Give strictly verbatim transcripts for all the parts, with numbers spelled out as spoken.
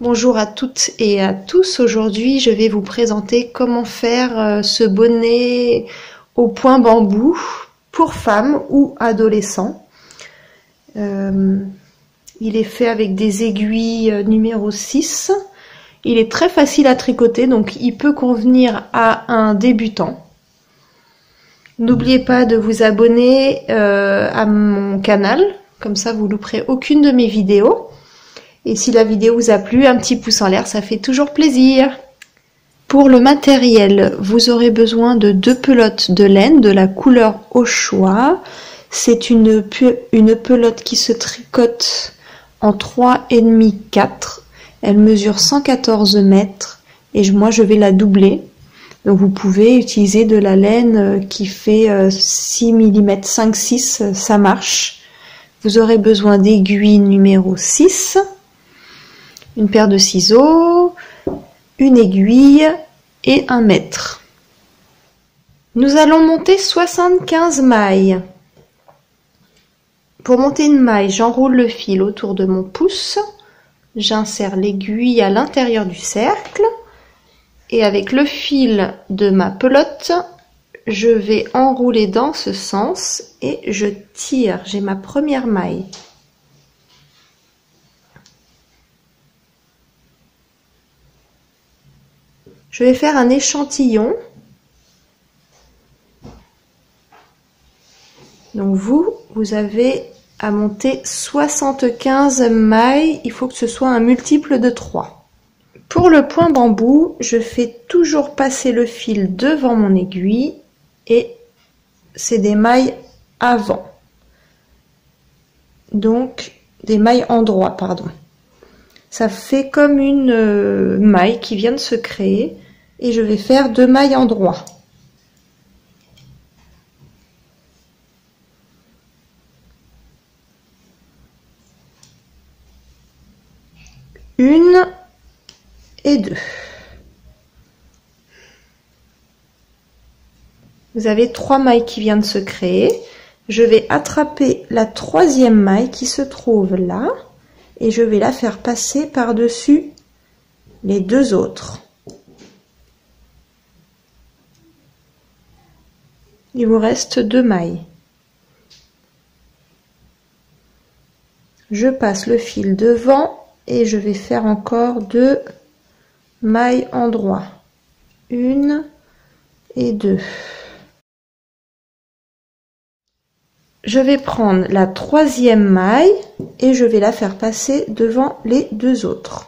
Bonjour à toutes et à tous. Aujourd'hui, je vais vous présenter comment faire ce bonnet au point bambou pour femmes ou adolescents. Euh, il est fait avec des aiguilles numéro six. Il est très facile à tricoter, donc il peut convenir à un débutant. N'oubliez pas de vous abonner euh, à mon canal, comme ça vous ne louperez aucune de mes vidéos. Et si la vidéo vous a plu, un petit pouce en l'air, ça fait toujours plaisir. Pour le matériel, vous aurez besoin de deux pelotes de laine de la couleur au choix. C'est une, une pelote qui se tricote en trois virgule cinq quatre. Elle mesure cent quatorze mètres et moi je vais la doubler. Donc vous pouvez utiliser de la laine qui fait six millimètres, cinq six, ça marche. Vous aurez besoin d'aiguilles numéro six. Une paire de ciseaux, une aiguille et un mètre. Nous allons monter soixante-quinze mailles. Pour monter une maille, j'enroule le fil autour de mon pouce, j'insère l'aiguille à l'intérieur du cercle et avec le fil de ma pelote, je vais enrouler dans ce sens et je tire. J'ai ma première maille. Je vais faire un échantillon. Donc vous, vous avez à monter soixante-quinze mailles. Il faut que ce soit un multiple de trois. Pour le point bambou, je fais toujours passer le fil devant mon aiguille et c'est des mailles avant. Donc des mailles en droit, pardon. Ça fait comme une euh, maille qui vient de se créer. Et je vais faire deux mailles en droit. Une et deux. Vous avez trois mailles qui viennent de se créer. Je vais attraper la troisième maille qui se trouve là et je vais la faire passer par-dessus les deux autres. Il vous reste deux mailles. Je passe le fil devant et je vais faire encore deux mailles en droit. Une et deux. Je vais prendre la troisième maille et je vais la faire passer devant les deux autres.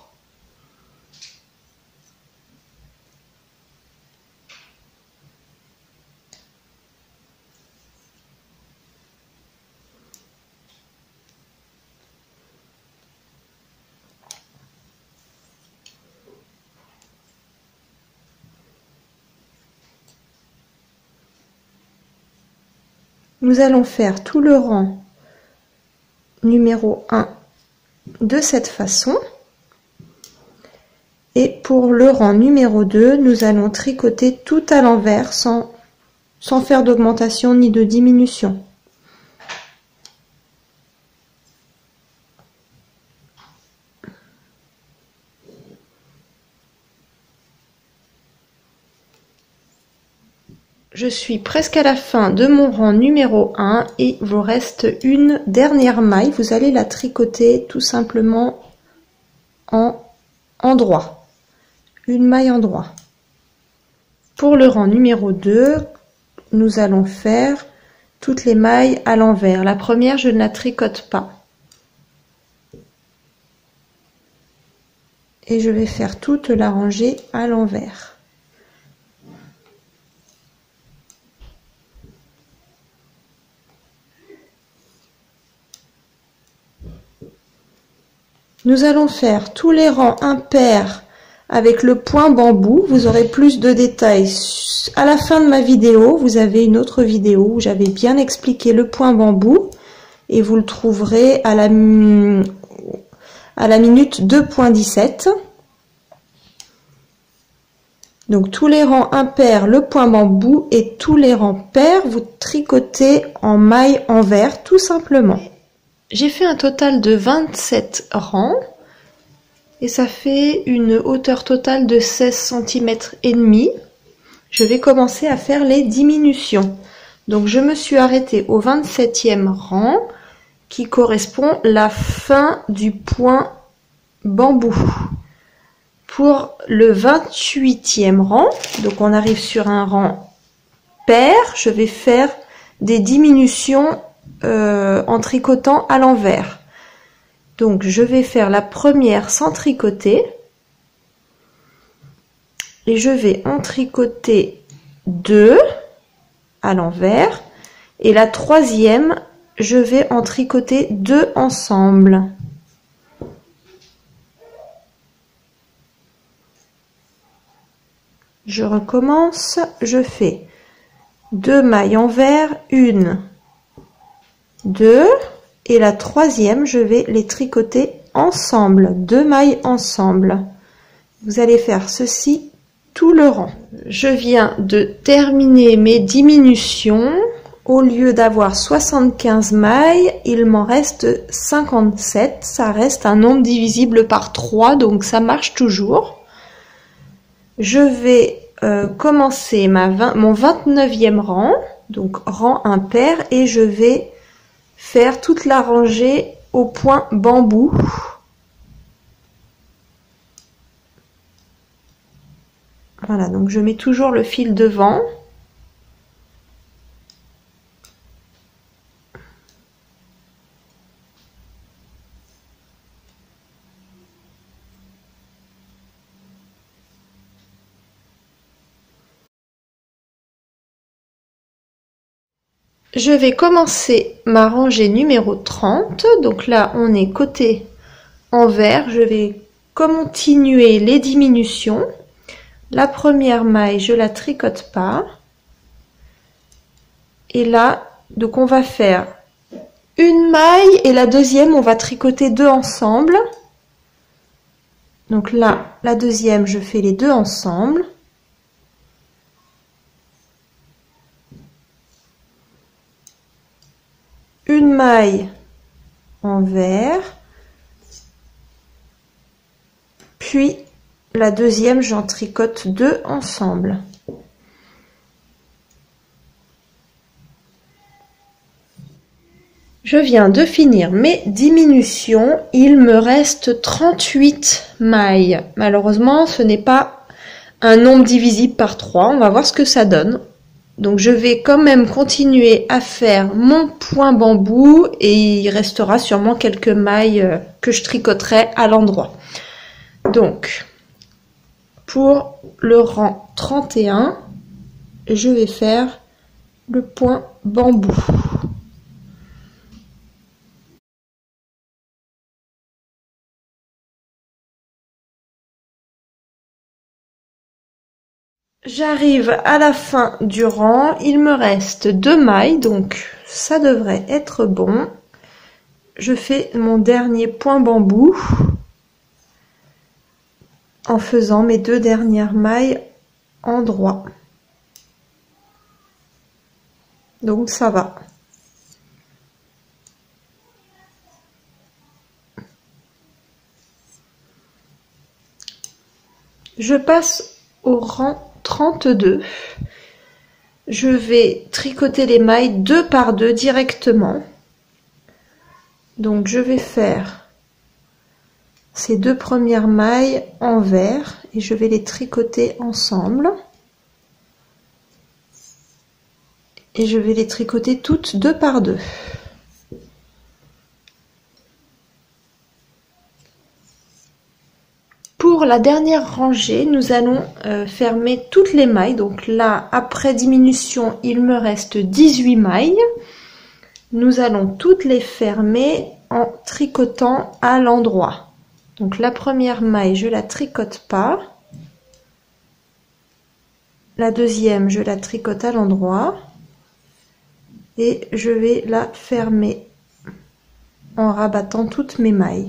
Nous allons faire tout le rang numéro un de cette façon. Et pour le rang numéro deux, nous allons tricoter tout à l'envers sans, sans faire d'augmentation ni de diminution. Je suis presque à la fin de mon rang numéro un et il vous reste une dernière maille. Vous allez la tricoter tout simplement en, en droit. Une maille en droit. Pour le rang numéro deux, nous allons faire toutes les mailles à l'envers. La première, je ne la tricote pas. Et je vais faire toute la rangée à l'envers. Nous allons faire tous les rangs impairs avec le point bambou. Vous aurez plus de détails à la fin de ma vidéo. Vous avez une autre vidéo où j'avais bien expliqué le point bambou et vous le trouverez à la, à la minute deux point dix-sept. Donc tous les rangs impairs, le point bambou, et tous les rangs pairs, vous tricotez en maille envers tout simplement. J'ai fait un total de vingt-sept rangs et ça fait une hauteur totale de seize centimètres et demi. Je vais commencer à faire les diminutions. Donc je me suis arrêtée au vingt-septième rang qui correspond à la fin du point bambou. Pour le vingt-huitième rang, donc on arrive sur un rang pair, je vais faire des diminutions euh, en tricotant à l'envers. Donc je vais faire la première sans tricoter et je vais en tricoter deux à l'envers et la troisième je vais en tricoter deux ensemble. Je recommence, je fais deux mailles envers, une, deux, et la troisième, je vais les tricoter ensemble, deux mailles ensemble. Vous allez faire ceci tout le rang. Je viens de terminer mes diminutions. Au lieu d'avoir soixante-quinze mailles, il m'en reste cinquante-sept. Ça reste un nombre divisible par trois, donc ça marche toujours. Je vais euh, commencer ma vingt, mon vingt-neuvième rang, donc rang impair, et je vais faire toute la rangée au point bambou. Voilà, donc je mets toujours le fil devant. Je vais commencer ma rangée numéro trente, donc là on est côté envers, je vais continuer les diminutions. La première maille, je la tricote pas. Et là, donc on va faire une maille et la deuxième, on va tricoter deux ensemble. Donc là, la deuxième, je fais les deux ensemble. Une maille envers, puis la deuxième, j'en tricote deux ensemble. Je viens de finir mes diminutions, il me reste trente-huit mailles. Malheureusement, ce n'est pas un nombre divisible par trois, on va voir ce que ça donne. Donc je vais quand même continuer à faire mon point bambou et il restera sûrement quelques mailles que je tricoterai à l'endroit. Donc pour le rang trente et un, je vais faire le point bambou. J'arrive à la fin du rang, il me reste deux mailles, donc ça devrait être bon. Je fais mon dernier point bambou en faisant mes deux dernières mailles en droit. Donc ça va. Je passe au rang trente-deux. Je vais tricoter les mailles deux par deux directement. Donc je vais faire ces deux premières mailles envers et je vais les tricoter ensemble. Et je vais les tricoter toutes deux par deux. Pour la dernière rangée, nous allons euh, fermer toutes les mailles. Donc là, après diminution, il me reste dix-huit mailles. Nous allons toutes les fermer en tricotant à l'endroit. Donc la première maille, je la tricote pas. La deuxième, je la tricote à l'endroit. Et je vais la fermer en rabattant toutes mes mailles.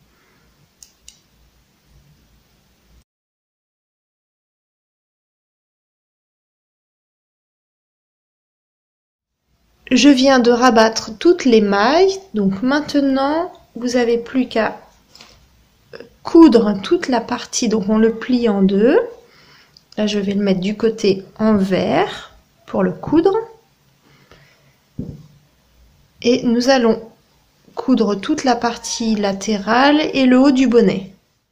Je viens de rabattre toutes les mailles, donc maintenant vous n'avez plus qu'à coudre toute la partie. Donc on le plie en deux. Là je vais le mettre du côté envers pour le coudre. Et nous allons coudre toute la partie latérale et le haut du bonnet.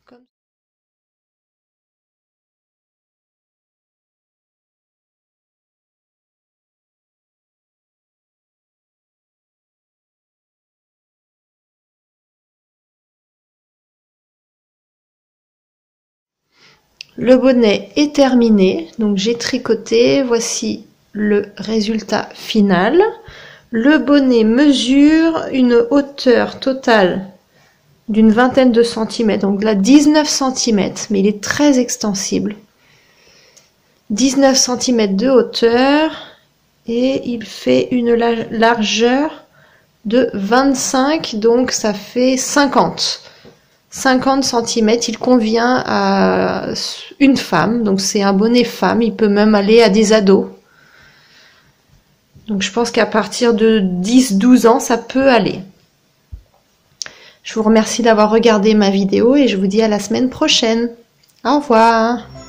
Le bonnet est terminé, donc j'ai tricoté, voici le résultat final. Le bonnet mesure une hauteur totale d'une vingtaine de centimètres, donc là dix-neuf centimètres, mais il est très extensible. dix-neuf centimètres de hauteur et il fait une largeur de vingt-cinq, donc ça fait cinquante. cinquante centimètres, il convient à une femme, donc c'est un bonnet femme, il peut même aller à des ados. Donc je pense qu'à partir de dix douze ans, ça peut aller. Je vous remercie d'avoir regardé ma vidéo et je vous dis à la semaine prochaine. Au revoir.